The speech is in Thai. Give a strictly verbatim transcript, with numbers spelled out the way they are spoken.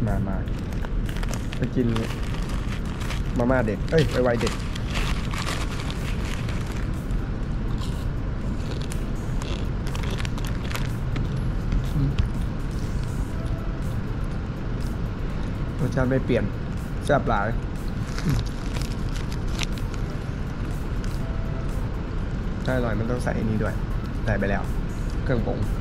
นานมากไปกินมาม่าเด็กเอ้ยไปไวเด็กรสชาติไม่เปลี่ยนแซ่บหลายถ้าอร่อยมันต้องใส่อันนี้ด้วยใส่ไปแล้วเครื่องปรุง